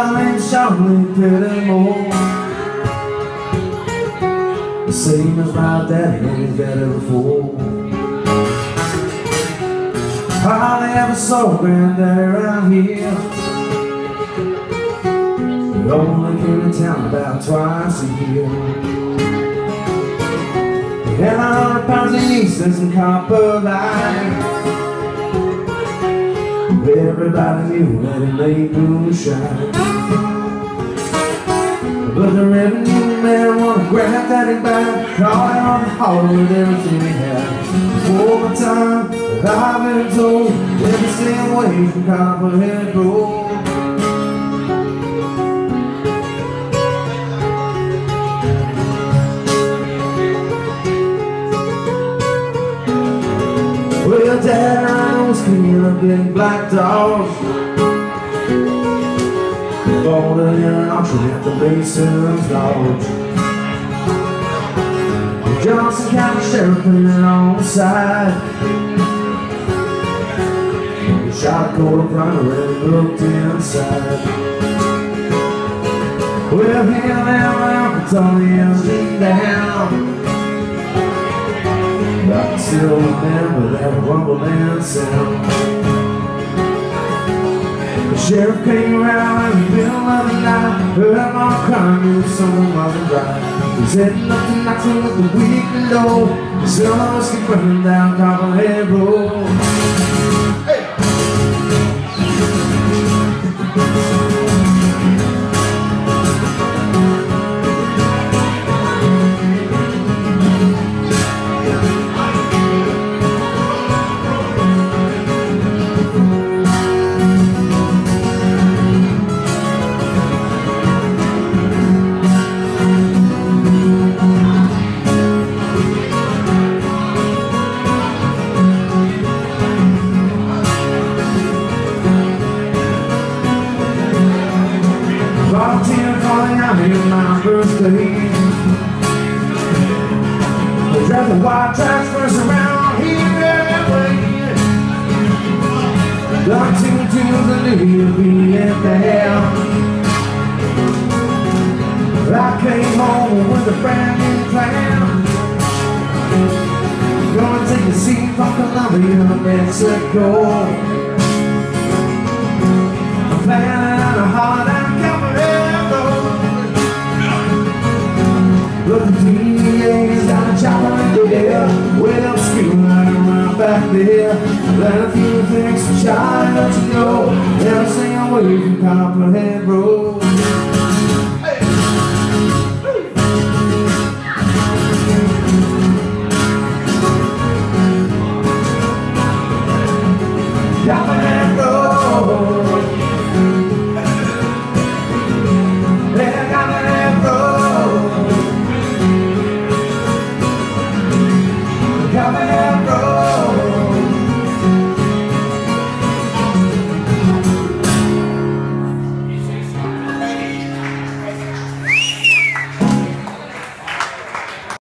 ain't showing pretty more. The same as my daddy ain't got it before. Hardly ever saw granddaddy around here. We only came to town about twice a year. He had 100 pounds of yeast and some Copperhead. Everybody knew that he made moonshine. But the revenue man wanna grab daddy back, call it on the hall with everything he had. All the time that I've been told, never stay away from Copperhead Road. Well, Dad, I was king of big black dogs. Bought it in an auction at the Mason's Lodge. The Johnson County Sheriff put it on the side. He shot a cold runner and looked inside. Well, him and my uncle Tony was down. I can still remember that rumbling sound. The sheriff came around in the middle of the night, heard my crying, knew someone wasn't right. He was heading up to Knoxville with the weekly load. The sun was running down Copperhead Road. Hey! Volunteer calling out in my birthday. They drive the white tracks first around here every way. Got to the new BFL. I came home with a brand new plan. Gonna take a seat from Colombia to Mexico. I'm planning on a holiday. Look, the DA's got a chopper in the air. Well, screaming right around back there. Let a few things to try to let you know. Never stay away from Copperhead Road. Hey. Copperhead Road. Yeah, Copperhead Road. Copperhead Road.